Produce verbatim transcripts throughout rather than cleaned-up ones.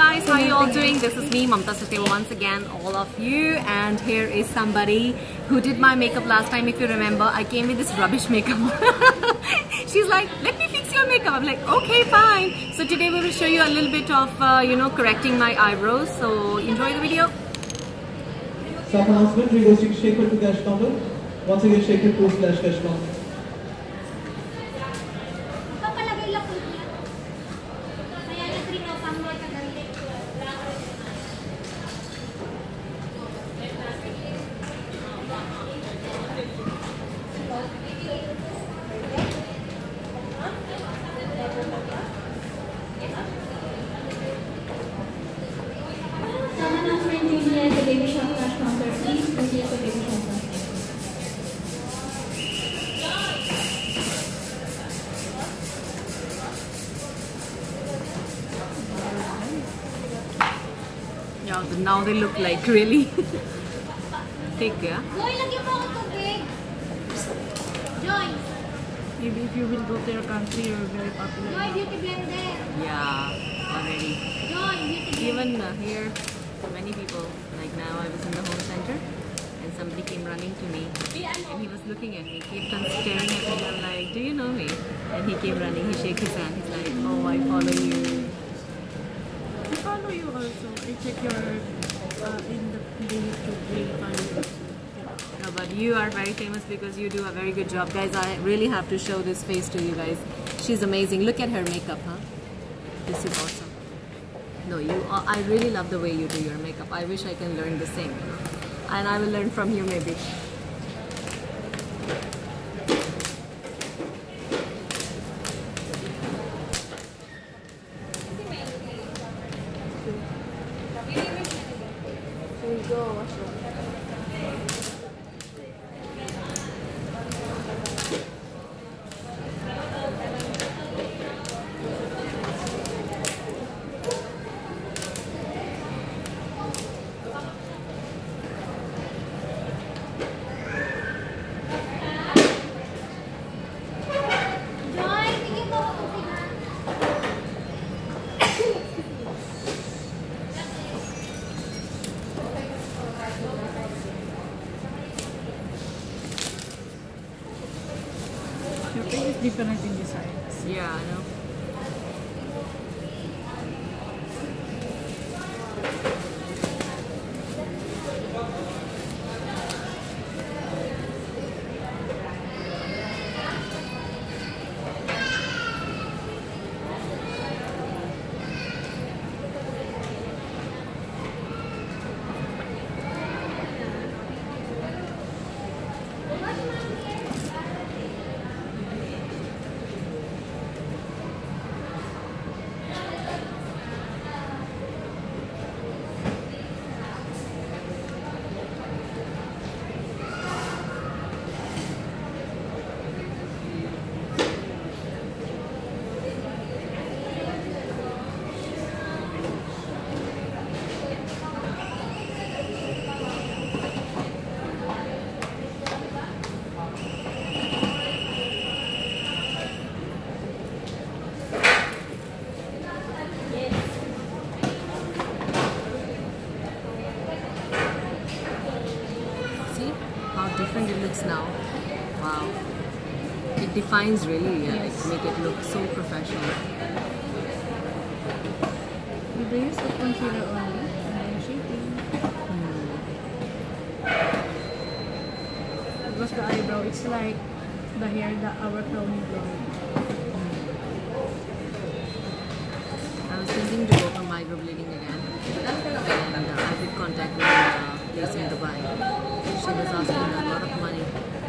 guys, how are you all doing? This is me, Mamta Satyal, once again, all of you. And here is somebody who did my makeup last time. If you remember, I came with this rubbish makeup. She's like, let me fix your makeup. I'm like, okay, fine. So today we will show you a little bit of, uh, you know, correcting my eyebrows. So enjoy the video. Staff announcement, reversing shaker to cash counter. Once again, shaker to slash cash counter. Yeah, now they look like really thick, yeah? Maybe if you will go to your country, you're very popular. Yeah, already. Even uh, here, many people, like now I was in the home center and somebody came running to me and he was looking at me, kept on staring at me. I'm like, do you know me? And he came running, he shook his hand, he's like, oh, I follow you. I follow you also. I check your uh, in the, the YouTube video follow. No, but you are very famous because you do a very good job. Guys, I really have to show this face to you guys. She's amazing. Look at her makeup, huh? This is awesome. No, you. Uh, I really love the way you do your makeup. I wish I can learn the same. And I will learn from you maybe. Here you go. Your face is different in designs. Yeah, I know. Different it looks now. Wow. It defines really, yeah, Yes. like, make it look so professional. You do use the concealer only and then shading. Hmm. Because the eyebrow, it's like the hair that our crowny blonde. I was thinking to go for microblading again. And uh, I did contact with a place in Dubai. She was asking a lot of money.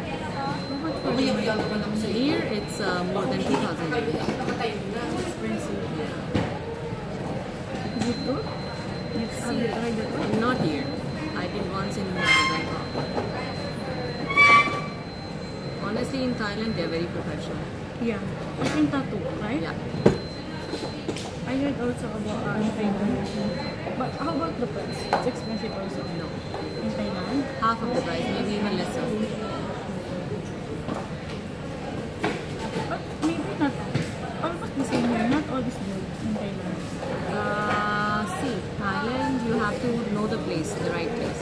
Here it's uh, more than two thousand. Expensive. Is it good? It's have you tried that one? Not here. I did once in uh, Bangkok. Honestly, in Thailand they're very professional. Yeah. It's in tattoo, right? Yeah. I heard also about uh, in Thailand. But how about the price? It's expensive also. No. In Thailand? Half of the price, maybe even lesser. But maybe not almost the same here. Not all is good in Thailand. Uh, see, to know the place, the right place.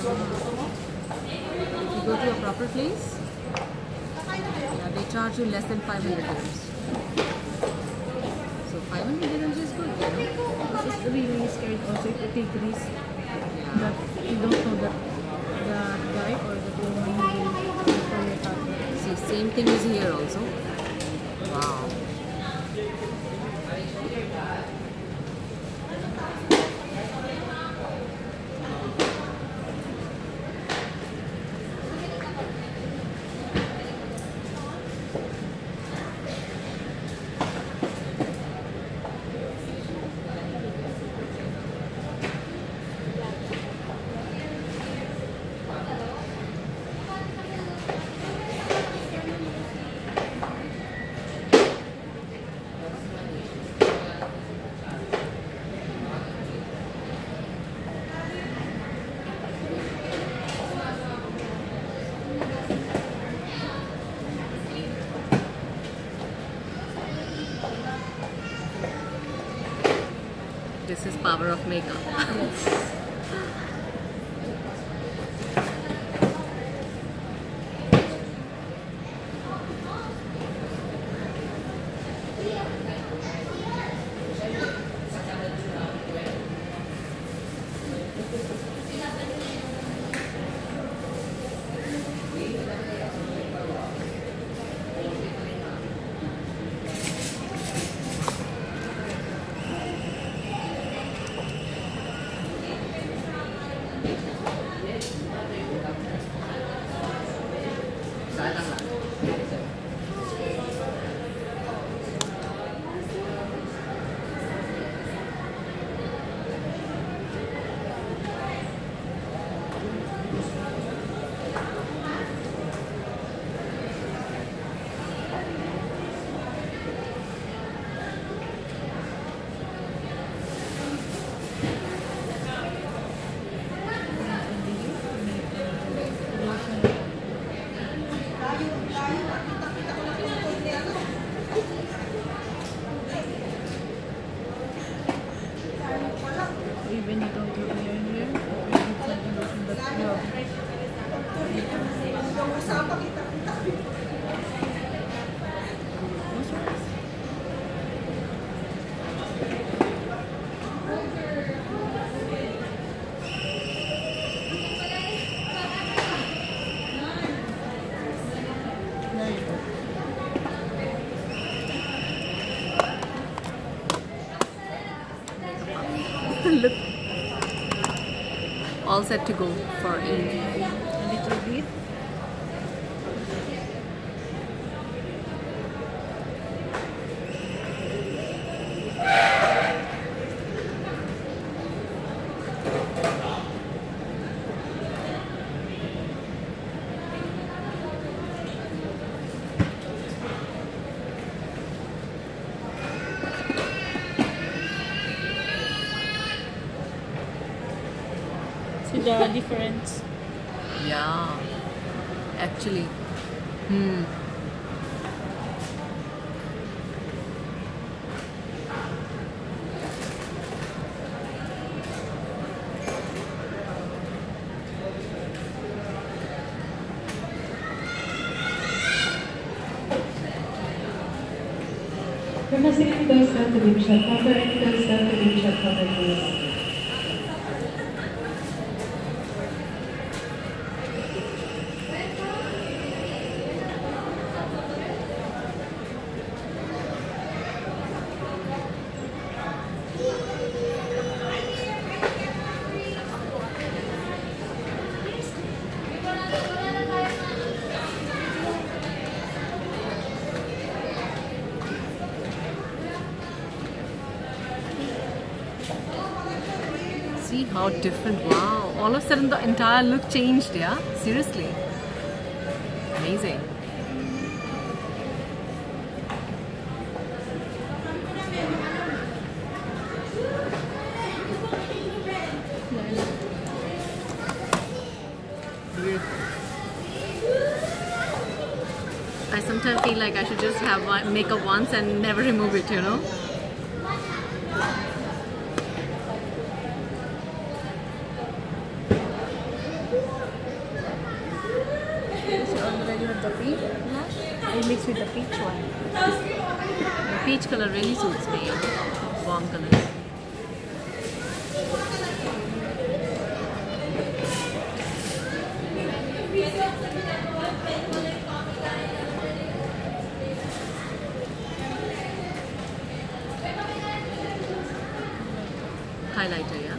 If you go to a proper place, yeah, they charge you less than five hundred dirhams. So five hundred dirhams is good, you know. It's really scary also if you take risk Yeah. that you don't know that the guy or the woman will for your car. See, same thing is here also. Wow. This is power of makeup. Even you don't do hair in here, you need something lotion that you There you go. Look. All set to go for Eid. A little bit. See the difference. Yeah. Actually. Hmm. Requesting those at the baby shop counter and those at the baby shop counter, please. See how different. Wow. All of a sudden the entire look changed, yeah? Seriously. Amazing. Beautiful. I sometimes feel like I should just have one- makeup once and never remove it, you know? mixed with the peach one. The peach color really suits me. Warm color. Highlighter, yeah?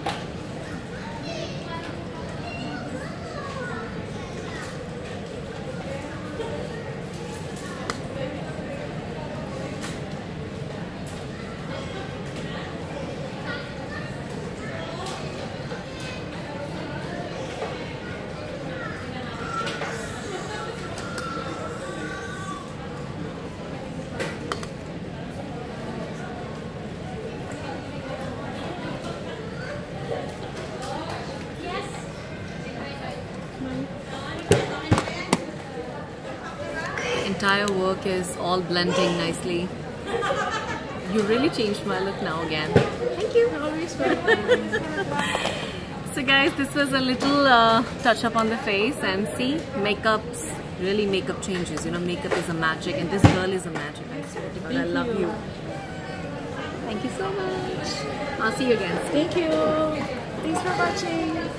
Entire work is all blending nicely. You really changed my look now again. Thank you. Always welcome. So guys, this was a little uh, touch up on the face, and see, makeups really makeup changes. You know, makeup is a magic, and this girl is a magic. I swear to God, I love you. Thank you so much. I'll see you again. Thank you. Thanks for watching.